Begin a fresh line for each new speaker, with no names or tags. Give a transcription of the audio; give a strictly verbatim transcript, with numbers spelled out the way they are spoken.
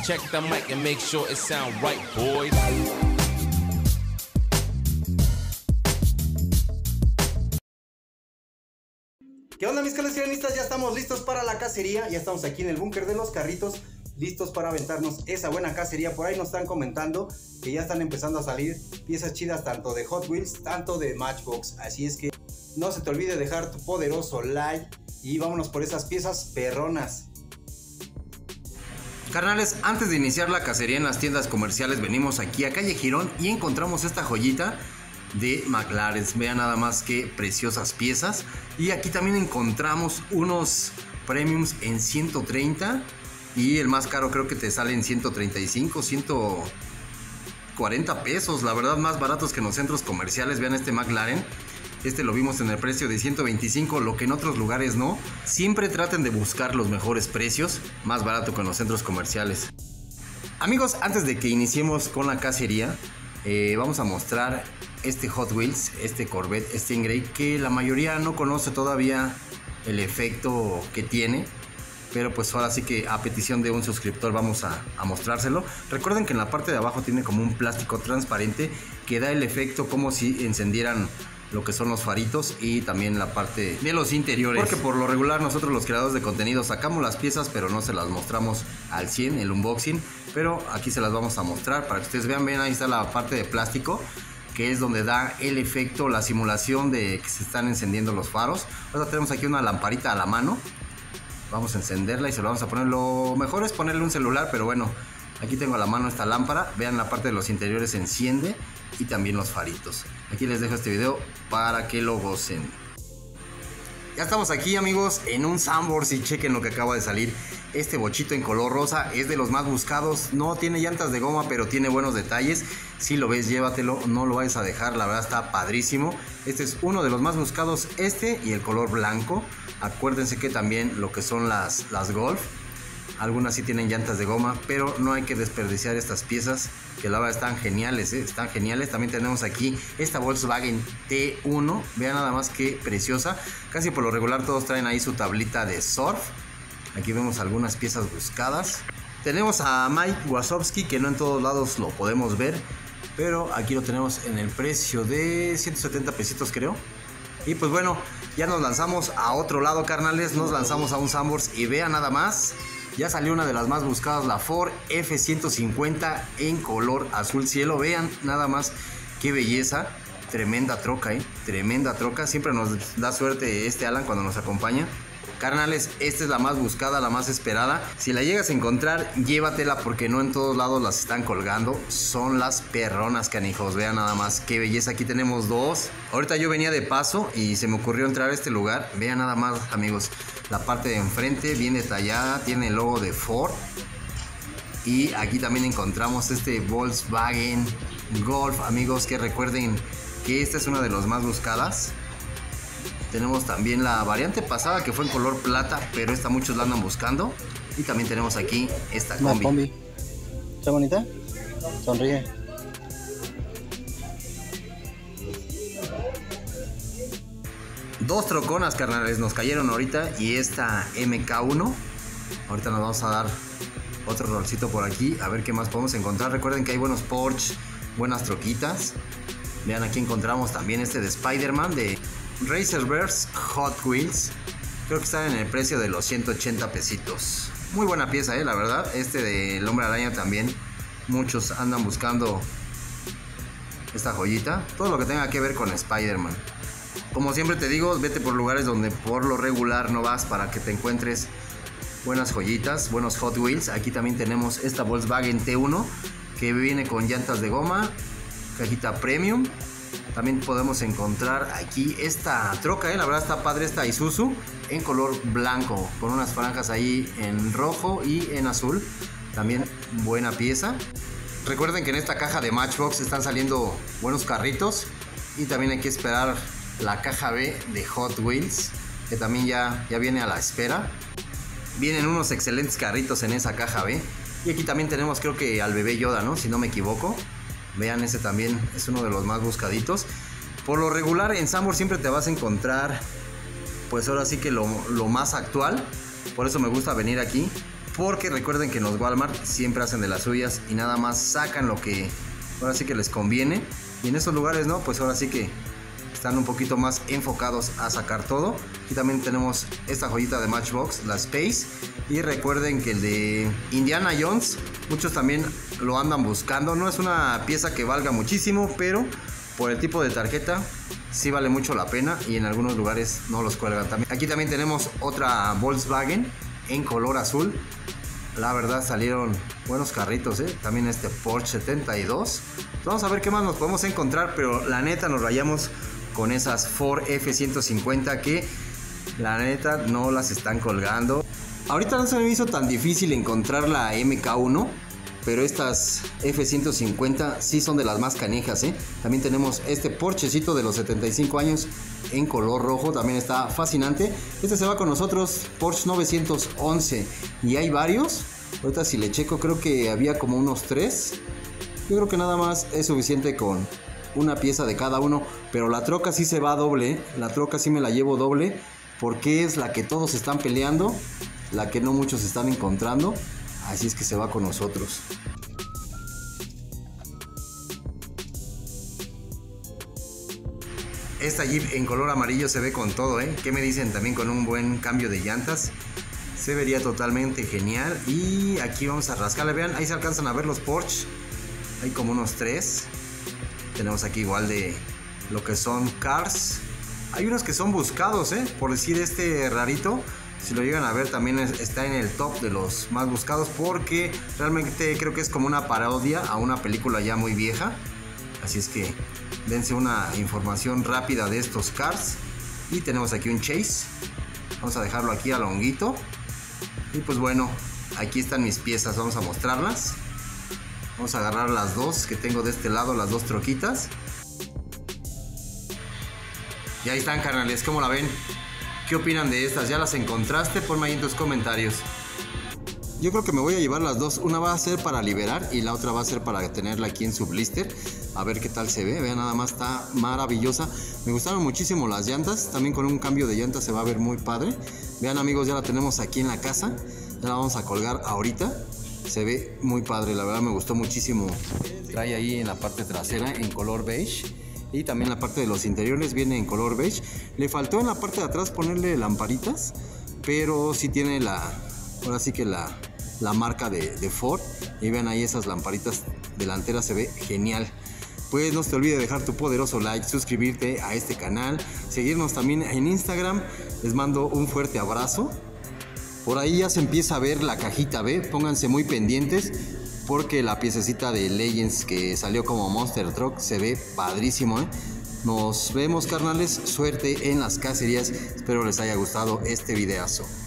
Check the mic and make sure it sound right, boys.
¿Qué onda, mis coleccionistas? Ya estamos listos para la cacería. Ya estamos aquí en el búnker de los carritos, listos para aventarnos esa buena cacería. Por ahí nos están comentando que ya están empezando a salir piezas chidas tanto de Hot Wheels, tanto de Matchbox. Así es que no se te olvide dejar tu poderoso like y vámonos por esas piezas perronas.
Carnales, antes de iniciar la cacería en las tiendas comerciales, venimos aquí a Calle Girón y encontramos esta joyita de McLaren. Vean nada más que preciosas piezas. Y aquí también encontramos unos premiums en ciento treinta. Y el más caro creo que te sale en ciento treinta y cinco, ciento cuarenta pesos. La verdad, más baratos que en los centros comerciales. Vean este McLaren. Este lo vimos en el precio de ciento veinticinco, lo que en otros lugares no. Siempre traten de buscar los mejores precios, más barato que en los centros comerciales. Amigos, antes de que iniciemos con la cacería, eh, vamos a mostrar este Hot Wheels, este Corvette Stingray, que la mayoría no conoce todavía el efecto que tiene. Pero pues ahora sí que a petición de un suscriptor vamos a, a mostrárselo. Recuerden que en la parte de abajo tiene como un plástico transparente que da el efecto como si encendieran lo que son los faritos y también la parte de los interiores. Porque por lo regular nosotros los creadores de contenido sacamos las piezas pero no se las mostramos al cien, el unboxing. Pero aquí se las vamos a mostrar para que ustedes vean. Ven, ahí está la parte de plástico, que es donde da el efecto, la simulación de que se están encendiendo los faros. Ahora tenemos aquí una lamparita a la mano. Vamos a encenderla y se lo vamos a poner. Lo mejor es ponerle un celular, pero bueno, aquí tengo a la mano esta lámpara. Vean, la parte de los interiores se enciende y también los faritos. Aquí les dejo este video para que lo gocen. Ya estamos aquí, amigos, en un Sanborns y chequen lo que acaba de salir. Este bochito en color rosa es de los más buscados. No tiene llantas de goma, pero tiene buenos detalles. Si lo ves, llévatelo, no lo vayas a dejar, la verdad está padrísimo. Este es uno de los más buscados, este y el color blanco. Acuérdense que también lo que son las, las Golf, algunas sí tienen llantas de goma, pero no hay que desperdiciar estas piezas, que la verdad están geniales, ¿eh? Están geniales. También tenemos aquí esta Volkswagen T uno, vean nada más que preciosa. Casi por lo regular todos traen ahí su tablita de surf. Aquí vemos algunas piezas buscadas. Tenemos a Mike Wazowski, que no en todos lados lo podemos ver, pero aquí lo tenemos en el precio de ciento setenta pesitos, creo. Y pues bueno, ya nos lanzamos a otro lado, carnales. Nos lanzamos a un Sanborns y vean nada más, ya salió una de las más buscadas, la Ford F ciento cincuenta en color azul cielo. Vean nada más qué belleza. Tremenda troca, eh. Tremenda troca. Siempre nos da suerte este Alan cuando nos acompaña. Carnales, esta es la más buscada, la más esperada. Si la llegas a encontrar, llévatela porque no en todos lados las están colgando. Son las perronas, canijos. Vean nada más qué belleza. Aquí tenemos dos. Ahorita yo venía de paso y se me ocurrió entrar a este lugar. Vean nada más, amigos. La parte de enfrente bien detallada. Tiene el logo de Ford. Y aquí también encontramos este Volkswagen Golf, amigos, que recuerden que esta es una de las más buscadas. Tenemos también la variante pasada que fue en color plata, pero esta muchos la andan buscando. Y también tenemos aquí esta combi.
Una combi. ¿Está bonita? Sonríe.
Dos troconas, carnales, nos cayeron ahorita. Y esta M K uno. Ahorita nos vamos a dar otro rolcito por aquí, a ver qué más podemos encontrar. Recuerden que hay buenos Porsche, buenas troquitas. Vean, aquí encontramos también este de Spider-Man de Racerverse Hot Wheels. Creo que están en el precio de los ciento ochenta pesitos. Muy buena pieza, eh, la verdad. Este del Hombre Araña también. Muchos andan buscando esta joyita. Todo lo que tenga que ver con Spider-Man. Como siempre te digo, vete por lugares donde por lo regular no vas para que te encuentres buenas joyitas, buenos Hot Wheels. Aquí también tenemos esta Volkswagen T uno que viene con llantas de goma, cajita premium. También podemos encontrar aquí esta troca, eh, la verdad está padre, esta Isuzu en color blanco con unas franjas ahí en rojo y en azul. También buena pieza. Recuerden que en esta caja de Matchbox están saliendo buenos carritos y también hay que esperar la caja B de Hot Wheels, que también ya, ya viene a la espera. Vienen unos excelentes carritos en esa caja B. Y aquí también tenemos, creo que al bebé Yoda, ¿no? Si no me equivoco. Vean, ese también es uno de los más buscaditos. Por lo regular en Sanborns siempre te vas a encontrar, pues ahora sí que lo, lo más actual. Por eso me gusta venir aquí. porque recuerden que en los Walmart siempre hacen de las suyas y nada más sacan lo que ahora sí que les conviene, y en esos lugares no, pues ahora sí que están un poquito más enfocados a sacar todo. Aquí también tenemos esta joyita de Matchbox, la Space, y recuerden que el de Indiana Jones muchos también lo andan buscando. No es una pieza que valga muchísimo, pero por el tipo de tarjeta sí vale mucho la pena, y en algunos lugares no los cuelgan también. Aquí también tenemos otra Volkswagen en color azul. La verdad salieron buenos carritos, ¿eh? También este Porsche setenta y dos. Vamos a ver qué más nos podemos encontrar, pero la neta nos rayamos con esas Ford F ciento cincuenta que la neta no las están colgando. Ahorita no se me hizo tan difícil encontrar la M K uno, pero estas F ciento cincuenta sí son de las más canijas, ¿eh? También tenemos este Porschecito de los setenta y cinco años en color rojo, también está fascinante. Este se va con nosotros, Porsche novecientos once, y hay varios. Ahorita si le checo creo que había como unos tres. Yo creo que nada más es suficiente con una pieza de cada uno, pero la troca sí se va doble, ¿eh? La troca sí me la llevo doble, porque es la que todos están peleando, la que no muchos están encontrando, así es que se va con nosotros. Esta Jeep en color amarillo se ve con todo, ¿eh? ¿Qué me dicen? También con un buen cambio de llantas. Se vería totalmente genial. Y aquí vamos a rascarle. Vean, ahí se alcanzan a ver los Porsche. Hay como unos tres. Tenemos aquí igual de lo que son Cars. Hay unos que son buscados, ¿eh? Por decir este rarito. Si lo llegan a ver también es, está en el top de los más buscados, porque realmente creo que es como una parodia a una película ya muy vieja. Así es que dense una información rápida de estos Cars. Y tenemos aquí un Chase. Vamos a dejarlo aquí a longuito. Y pues bueno, aquí están mis piezas, vamos a mostrarlas. Vamos a agarrar las dos que tengo de este lado, las dos troquitas. Y ahí están, carnales, ¿cómo la ven? ¿Qué opinan de estas? ¿Ya las encontraste? Ponme ahí en tus comentarios. Yo creo que me voy a llevar las dos. Una va a ser para liberar y la otra va a ser para tenerla aquí en su blister. A ver qué tal se ve. Vean, nada más está maravillosa. Me gustaron muchísimo las llantas. También con un cambio de llantas se va a ver muy padre. Vean, amigos, ya la tenemos aquí en la casa. Ya la vamos a colgar ahorita. Se ve muy padre, la verdad me gustó muchísimo. Trae ahí en la parte trasera en color beige. Y también la parte de los interiores viene en color beige. Le faltó en la parte de atrás ponerle lamparitas, pero sí tiene la, ahora sí que la, la marca de, de Ford. Y vean ahí esas lamparitas delanteras, se ve genial. Pues no se te olvide dejar tu poderoso like, suscribirte a este canal, seguirnos también en Instagram. Les mando un fuerte abrazo. Por ahí ya se empieza a ver la cajita, ¿ve? Pónganse muy pendientes, porque la piececita de Legends que salió como Monster Truck se ve padrísimo, ¿eh? Nos vemos, carnales. Suerte en las cacerías. Espero les haya gustado este videazo.